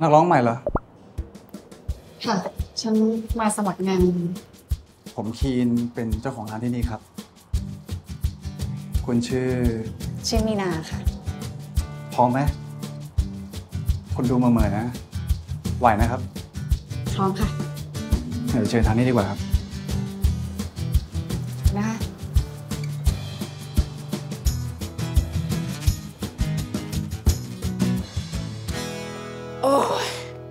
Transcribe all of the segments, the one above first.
นักร้องใหม่เหรอค่ะฉันมาสมัครงานผมคีนเป็นเจ้าของร้านที่นี่ครับคุณชื่อมีนาค่ะพร้อมไหมคุณดูเมื่อๆนะไหวนะครับพร้อมค่ะเดี๋ยวเชิญทางนี้ดีกว่าครับนะคะโอ้ย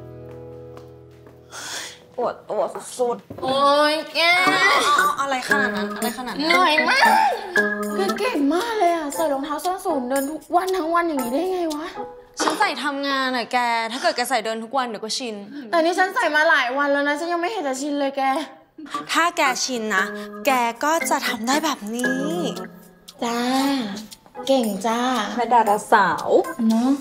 ปวดตัวสุดๆโอ้ยแกอะไรขนาดนั้นอะไรขนาดนั้นเหนื่อยมากแกเก่งมากเลยอ่ะใส่รองเท้าส้นสูงเดินทุกวันทั้งวันอย่างนี้ได้ไงวะฉันใส่ทำงานอะแกถ้าเกิดแกใส่เดินทุกวันเดี๋ยวก็ชินแต่นี่ฉันใส่มาหลายวันแล้วนะฉันยังไม่เห็นจะชินเลยแกถ้าแกชินนะแกก็จะทำได้แบบนี้จ้าเก่งจ้าแม่ดาราสาวเนาะ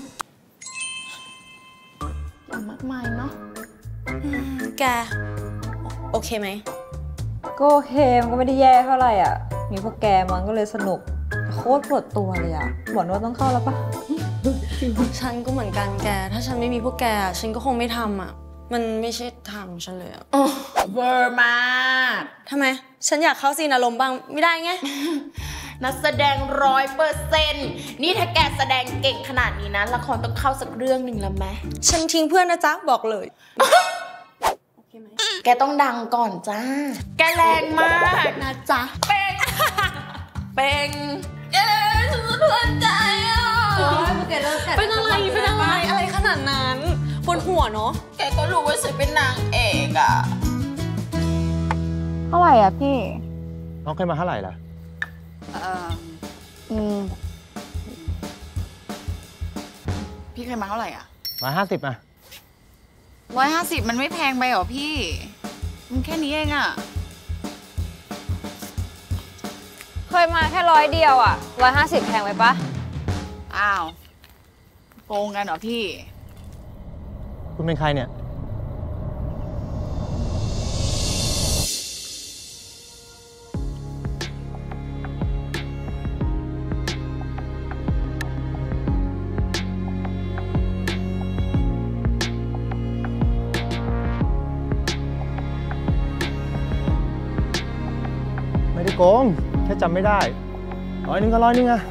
อย่างมากมายเนาะแกโอเคไหมก็โอเคมันก็ไม่ได้แย่เท่าไหร่อ่ะมีพวกแกมันก็เลยสนุกโคตรปวดตัวเลยอ่ะบอกว่าต้องเข้าแล้วปะฉันก็เหมือนกันแกถ้าฉันไม่มีพวกแกฉันก็คงไม่ทำอ่ะมันไม่ใช่ทางฉันเลยอ่ะเวอร์มากทำไมฉันอยากเข้าซีนอารมณ์บ้างไม่ได้ไงนักแสดง100%นี่ถ้าแกแสดงเก่งขนาดนี้นะละครต้องเข้าสักเรื่องหนึ่งแล้วไหมฉันทิ้งเพื่อนนะจ๊ะบอกเลยโอเคไหมแกต้องดังก่อนจ้าแกแรงมากนะจ๊ะเป้งเป้งฉันสะเทือนใจอ่ะเป็นอะไรขนาดนั้นปวดหัวเนาะแกก็รู้ว่าฉันเป็นนางเอกอ่ะเท่าไหร่อ่ะพี่น้องเคยมาเท่าไหร่ล่ะพี่เคยมาเท่าไหร่อ่ะ 150อ่ะ 150มันไม่แพงไปหรอพี่มันแค่นี้เองอ่ะเคยมาแค่100 เดียวอ่ะ150แพงไปปะอ้าวโกงกันเหรอพี่คุณเป็นใครเนี่ยไม่ได้โกงแค่จำไม่ได้100 นึงก็100 นึงอะ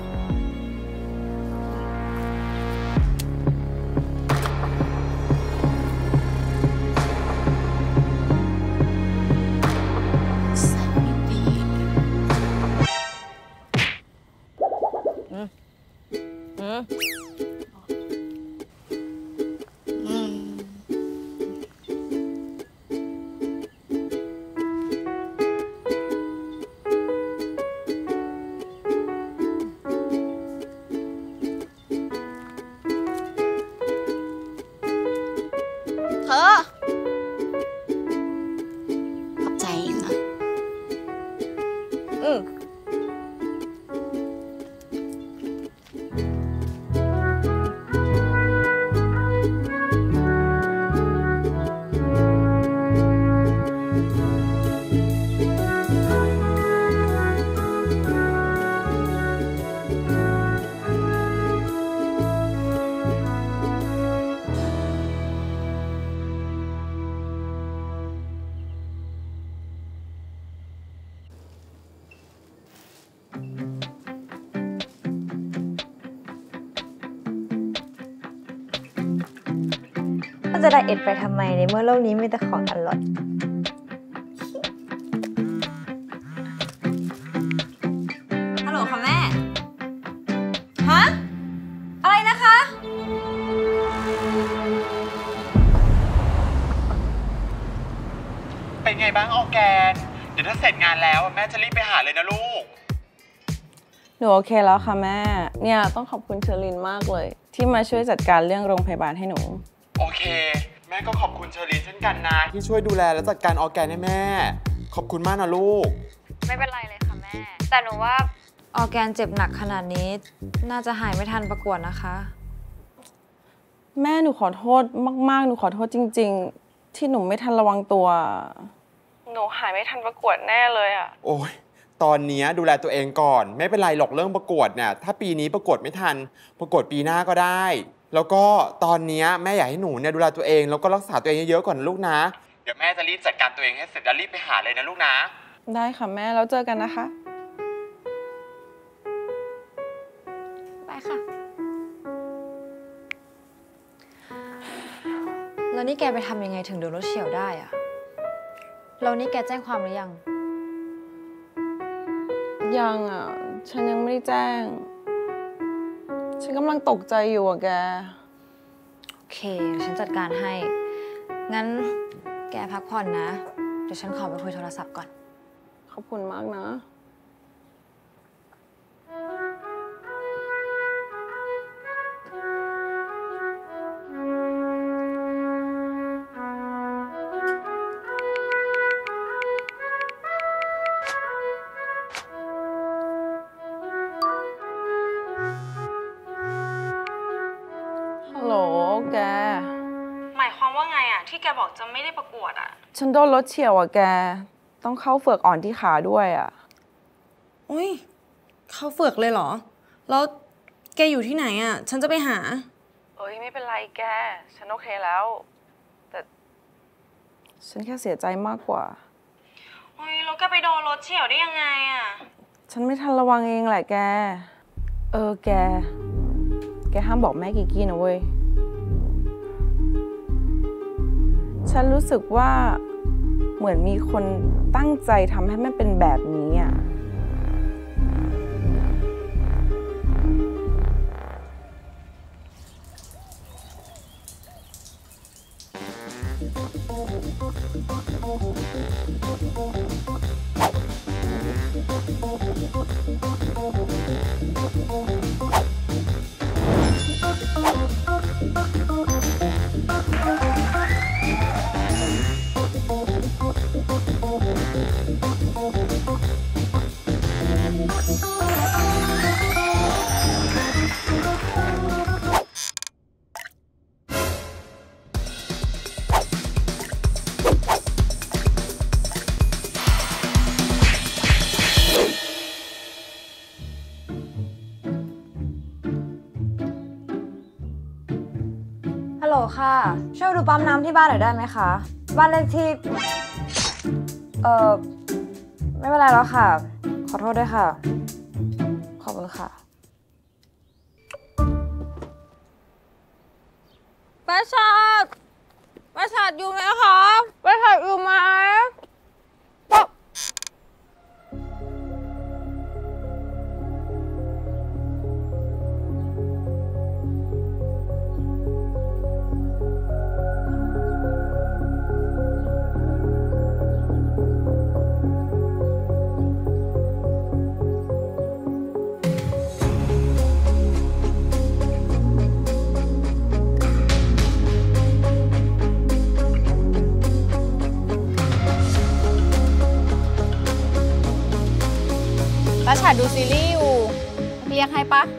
ขอบใจนะจะไดเอทไปทำไมในเมื่อโลกนี้มีแต่ของอร่อยฮัลโหลค่ะแม่ฮะอะไรนะคะเป็นไงบ้างออร์แกนเดี๋ยวถ้าเสร็จงานแล้วแม่จะรีบไปหาเลยนะลูกหนูโอเคแล้วค่ะแม่เนี่ยต้องขอบคุณเชอรินมากเลยที่มาช่วยจัดการเรื่องโรงพยาบาลให้หนูโอเคแม่ก็ขอบคุณเชอรินเช่นกันนะที่ช่วยดูแลและจัดการออร์แกนให้แม่ขอบคุณมากนะลูกไม่เป็นไรเลยค่ะแม่แต่หนูว่าออร์แกนเจ็บหนักขนาดนี้น่าจะหายไม่ทันประกวดนะคะแม่หนูขอโทษมากๆหนูขอโทษจริงๆที่หนูไม่ทันระวังตัวหนูหายไม่ทันประกวดแน่เลยอ่ะโอ้ยตอนนี้ดูแลตัวเองก่อนไม่เป็นไรหรอกเรื่องประกวดเนี่ยถ้าปีนี้ประกวดไม่ทันประกวดปีหน้าก็ได้แล้วก็ตอนนี้แม่อยากให้หนูเนี่ยดูแลตัวเองแล้วก็รักษาตัวเองเยอะๆก่อนนะลูกนะเดี๋ยวแม่จะรีบจัดการตัวเองให้เสร็จแล้วรีบไปหาเลยนะลูกนะได้ค่ะแม่แล้วเจอกันนะคะไปค่ะ แล้วนี่แกไปทำยังไงถึงโดนรถเฉี่ยวได้อะแล้วนี่แกแจ้งความหรือยังยังอ่ะ ฉันยังไม่ได้แจ้ง ฉันกำลังตกใจอยู่อ่ะแกโอเคเดี๋ยวฉันจัดการให้ งั้นแกพักผ่อนนะ เดี๋ยวฉันขอไปคุยโทรศัพท์ก่อนขอบคุณมากนะ ฮัลโหลแกหมายความว่าไงอะที่แกบอกจะไม่ได้ประกวดอะฉันโดนรถเฉี่ยวอ่ะแก ต้องเข้าเฝือกอ่อนที่ขาด้วยอ่ะอุ้ยเข้าเฝือกเลยเหรอ แล้วแกอยู่ที่ไหนอะฉันจะไปหาเอ้ยไม่เป็นไรแก ฉันโอเคแล้ว แต่ฉันแค่เสียใจมากกว่าอุ้ยแล้วแกไปโดนรถเฉี่ยวได้ยังไงอะฉันไม่ทันระวังเองแหละแก แกห้ามบอกแม่กิกกี้นะเว้ย ฉันรู้สึกว่าเหมือนมีคนตั้งใจทำให้แม่เป็นแบบนี้อ่ะฮัลโหลค่ะ ช่วยดูปั๊มน้ำที่บ้านหน่อยได้ไหมคะ บ้านเลขที่ ไม่เป็นไรแล้วค่ะ ขอโทษด้วยค่ะ ขอบคุณค่ะประชาติอยู่ไหมคะประชาติอยู่ไหมป๊บประชาติดูซีรีส์อยู่เรียกให้ปะ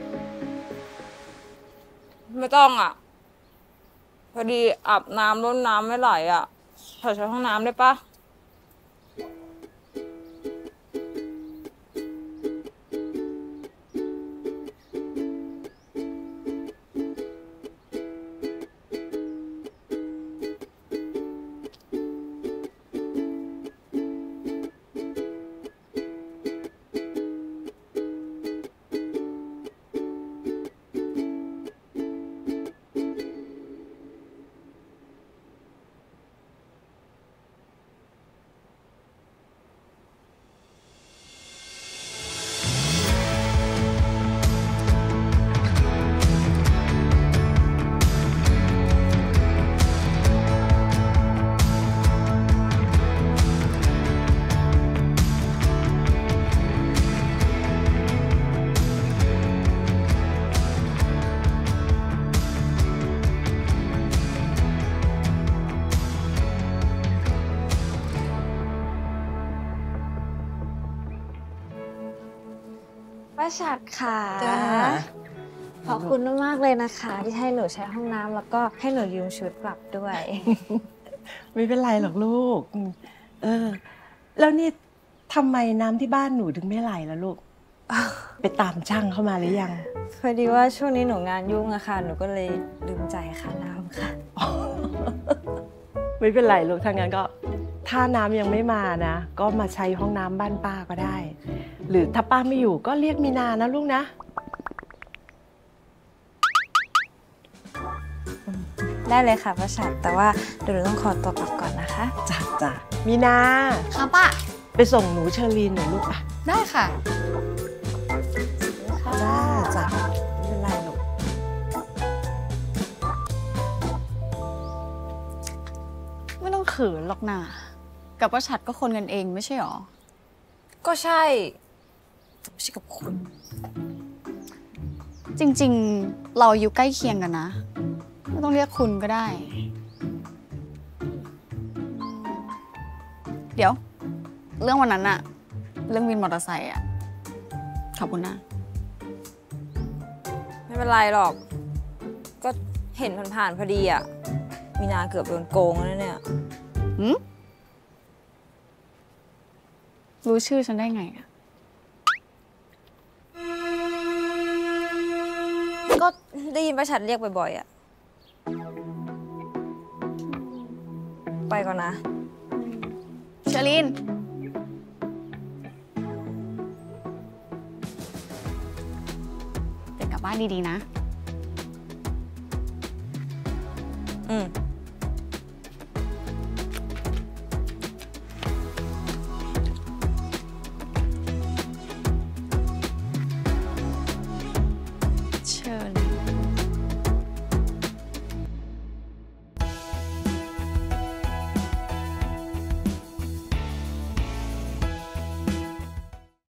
ไม่ต้องอ่ะ พอดีอาบน้ำรดน้ำไม่ไหลอ่ะขอใช้ห้องน้ำได้ปะประชาติค่ะขอบคุณมากๆเลยนะคะ ที่ให้หนูใช้ห้องน้ำแล้วก็ให้หนูยืมชุดกลับด้วยไม่เป็นไรหรอกลูก แล้วนี่ทำไมน้ำที่บ้านหนูถึงไม่ไหลล่ะลูก ไปตามช่างเข้ามาหรือยังพอดีว่าช่วงนี้หนูงานยุ่งอะค่ะ หนูก็เลยลืมจ่ายค่าน้ำค่ะไม่เป็นไรลูกถ้างั้นก็ถ้าน้ำยังไม่มานะ ก็มาใช้ห้องน้ำบ้านป้าก็ได้ หรือถ้าป้าไม่อยู่ก็เรียกมีนานะลูกนะได้เลยค่ะป้าฉัดแต่ว่าเดี๋ยวหนูต้องขอตัวกลับก่อนนะคะจ้ะมีนาค่ะป้าไปส่งหนูเชอรีนหน่อยลูกอ่ะได้ค่ะจ้ะไม่เป็นไรลูกไม่ต้องเขินหรอกนะกับป้าชัดก็คนกันเองไม่ใช่หรอก็ใช่แต่ไม่ใช่กับคุณจริงๆ เราอายุใกล้เคียงกันนะ ไม่ต้องเรียกคุณก็ได้ เดี๋ยว เรื่องวันนั้นอะเรื่องวินมอเตอร์ไซค์อะขอบคุณนะไม่เป็นไรหรอก ก็เห็นผ่านๆพอดีอะมีนาเกือบโดนโกงแล้วเนี่ยรู้ชื่อฉันได้ไงอะก็ได้ยินป้าฉัดเรียกบ่อยๆอะไปก่อนนะเชอรีนเดินกลับบ้านดีๆนะอืม